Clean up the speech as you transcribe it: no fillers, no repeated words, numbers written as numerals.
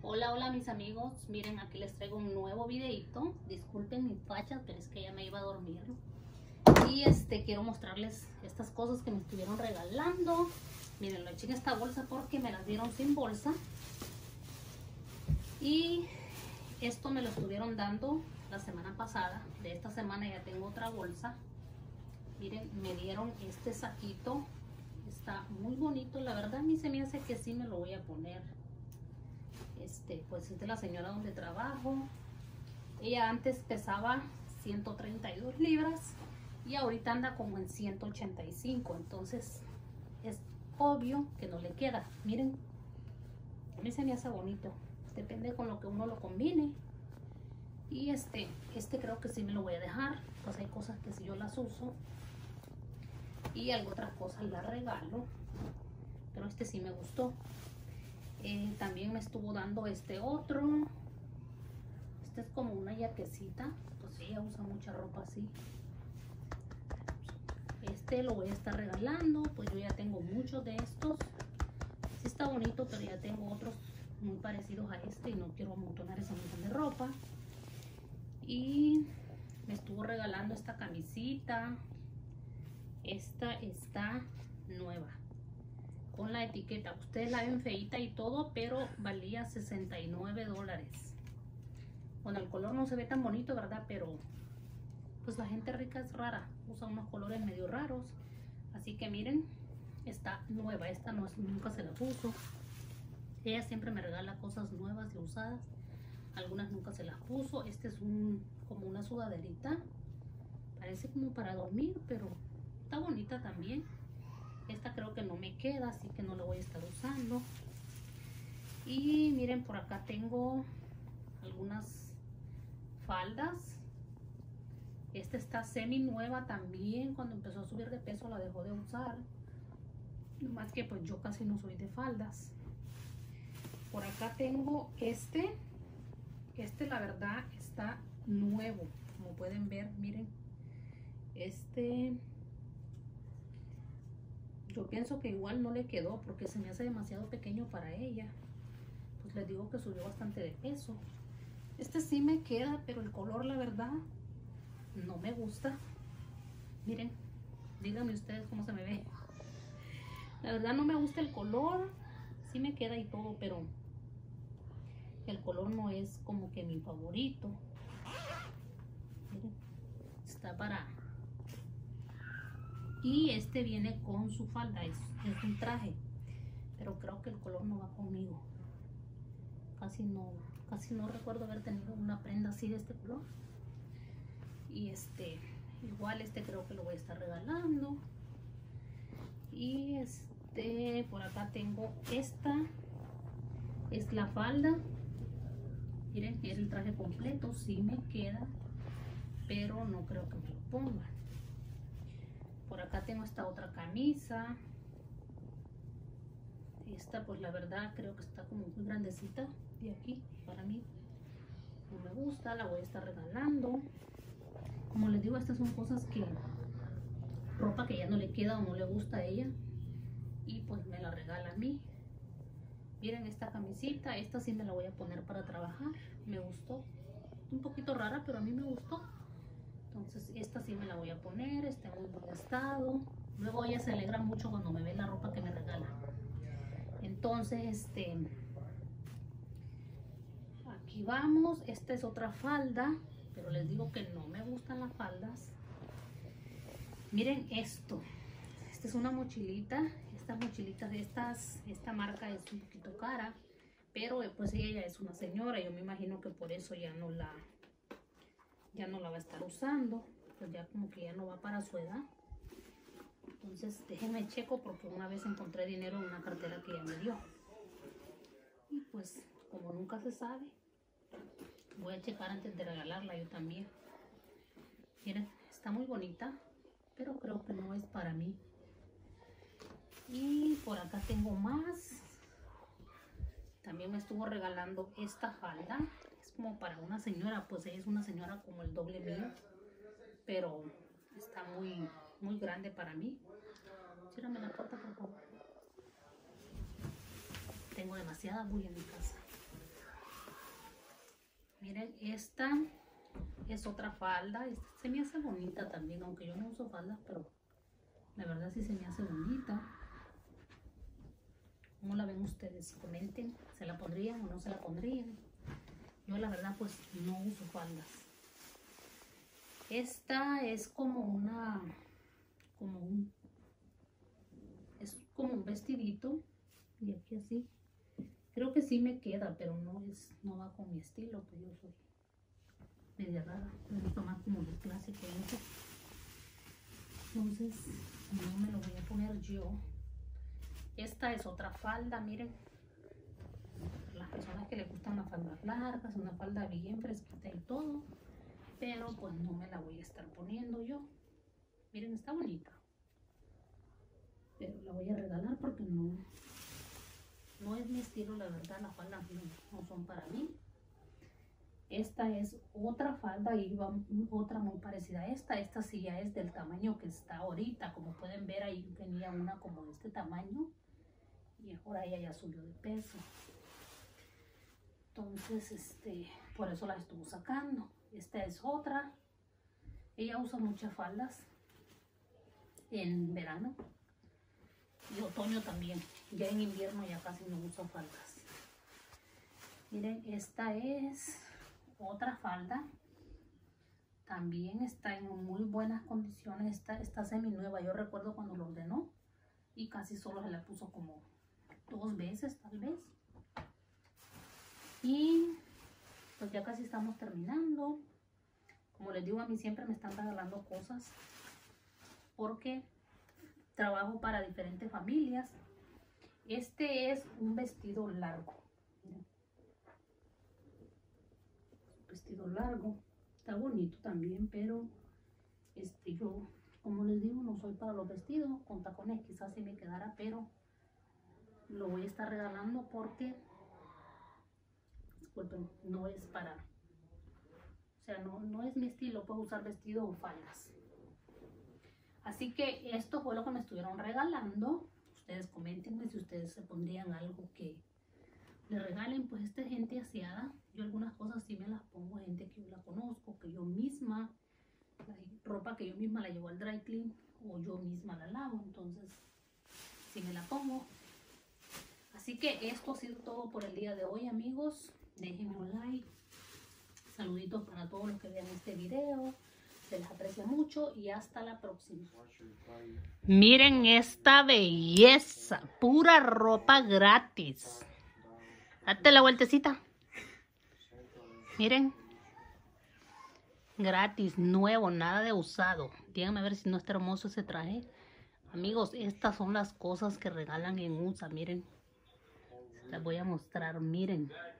Hola, hola mis amigos, miren, aquí les traigo un nuevo videito. Disculpen mis fachas, pero es que ya me iba a dormir. Y quiero mostrarles estas cosas que me estuvieron regalando. Miren, lo eché en esta bolsa porque me las dieron sin bolsa. Y esto me lo estuvieron dando la semana pasada. De esta semana ya tengo otra bolsa. Miren, me dieron este saquito. Está muy bonito, la verdad a mí se me hace que sí me lo voy a poner. Pues es de la señora donde trabajo. Ella antes pesaba 132 libras y ahorita anda como en 185, entonces es obvio que no le queda. Miren, a mí se me hace bonito, depende con lo que uno lo combine. Y creo que sí me lo voy a dejar, pues hay cosas que sí yo las uso y otras cosas las regalo, pero este sí me gustó. También me estuvo dando otro. Este es como una yaquecita, pues ella usa mucha ropa así. Lo voy a estar regalando, pues yo ya tengo muchos de estos. Sí está bonito, pero ya tengo otros muy parecidos a y no quiero amontonar ese montón de ropa. Y me estuvo regalando esta camisita. Esta está nueva, con la etiqueta. Ustedes la ven feita y todo, pero valía 69 dólares. Bueno, el color no se ve tan bonito, ¿verdad? Pero pues la gente rica es rara, usa unos colores medio raros. Así que miren, está nueva. Esta no es, nunca se la puso. Ella siempre me regala cosas nuevas y usadas. Algunas nunca se las puso. Este es como una sudaderita. Parece como para dormir, pero está bonita también. Esta creo que no me queda, así que no la voy a estar usando. Y miren, por acá tengo algunas faldas. Esta está semi nueva también. Cuando empezó a subir de peso la dejó de usar. Más que pues yo casi no soy de faldas. Por acá tengo este la verdad está nuevo, como pueden ver. Miren, yo pienso que igual no le quedó porque se me hace demasiado pequeño para ella. Pues les digo que subió bastante de peso. Este sí me queda, pero el color la verdad no me gusta. Miren, díganme ustedes cómo se me ve. La verdad no me gusta el color. Sí me queda y todo, pero el color no es como que mi favorito. Miren, está para... Y viene con su falda, es un traje, pero creo que el color no va conmigo. Casi no recuerdo haber tenido una prenda así de este color. Y igual creo que lo voy a estar regalando. Y por acá tengo esta. Es la falda. Miren, es el traje completo. Sí me queda, pero no creo que me lo ponga. Por acá tengo esta otra camisa. Esta pues la verdad creo que está como muy grandecita de aquí. Para mí no me gusta, la voy a estar regalando. Como les digo, estas son cosas que... ropa que ya no le queda o no le gusta a ella. Y pues me la regala a mí. Miren esta camisita, esta sí me la voy a poner para trabajar. Me gustó. Un poquito rara, pero a mí me gustó. Entonces esta sí me la voy a poner, está en muy buen estado. Luego ella se alegra mucho cuando me ve la ropa que me regala. Entonces aquí vamos. Esta es otra falda, pero les digo que no me gustan las faldas. Miren esto. Esta es una mochilita. Estas mochilitas de esta marca es un poquito cara, pero pues ella ya es una señora. Yo me imagino que por eso ya no la va a estar usando, pues ya como que ya no va para su edad. Entonces déjenme checo, porque una vez encontré dinero en una cartera que ella me dio, y pues como nunca se sabe, voy a checar antes de regalarla yo también. Miren, está muy bonita, pero creo que no es para mí. Y por acá tengo más. También me estuvo regalando esta falda. Es como para una señora, pues ella es una señora como el doble mío, pero está muy grande para mí. Cierrame la puerta, por favor. Tengo demasiada bulla en mi casa. Miren, esta es otra falda. Esta se me hace bonita también, aunque yo no uso faldas, pero la verdad sí se me hace bonita. ¿Cómo la ven ustedes? Comenten, ¿se la pondrían o no se la pondrían? Yo la verdad pues no uso faldas. Esta es como es como un vestidito. Y aquí así. Creo que sí me queda, pero no va con mi estilo, pues yo soy media rara. Me gusta más como los clásicos. Entonces no me lo voy a poner yo. Esta es otra falda, miren. Las personas que les gustan las faldas largas, una falda bien fresquita y todo. Pero pues no me la voy a estar poniendo yo. Miren, está bonita. Pero la voy a regalar porque no es mi estilo, la verdad. Las faldas no son para mí. Esta es otra falda y va otra muy parecida a esta. Esta sí ya es del tamaño que está ahorita. Como pueden ver, ahí tenía una como de este tamaño. Y ahora ella ya subió de peso. Entonces, por eso la estuvo sacando. Esta es otra. Ella usa muchas faldas en verano y otoño también. Ya en invierno ya casi no usa faldas. Miren, esta es otra falda. También está en muy buenas condiciones. Está semi nueva. Yo recuerdo cuando lo ordenó y casi solo se la puso como 2 veces tal vez. Y pues ya casi estamos terminando. Como les digo, a mí siempre me están regalando cosas porque trabajo para diferentes familias. Este es un vestido largo. Miren. Un vestido largo. Está bonito también, pero yo, como les digo, no soy para los vestidos. Con tacones quizás sí me quedara, pero lo voy a estar regalando porque, disculpen, no es para... O sea, no es mi estilo, puedo usar vestido o faldas. Así que esto fue lo que me estuvieron regalando. Ustedes coméntenme si ustedes se pondrían algo que le regalen. Pues esta es gente aseada. Yo algunas cosas sí me las pongo a gente que yo la conozco, que yo misma, ropa que yo misma la llevo al dry clean o yo misma la lavo. Entonces, sí me la pongo. Así que esto ha sido todo por el día de hoy, amigos. Déjenme un like. Saluditos para todos los que vean este video. Se les aprecia mucho y hasta la próxima. Miren esta belleza. Pura ropa gratis. Date la vueltecita. Miren. Gratis, nuevo, nada de usado. Díganme a ver si no está hermoso ese traje. Amigos, estas son las cosas que regalan en USA. Miren. Les voy a mostrar. Miren.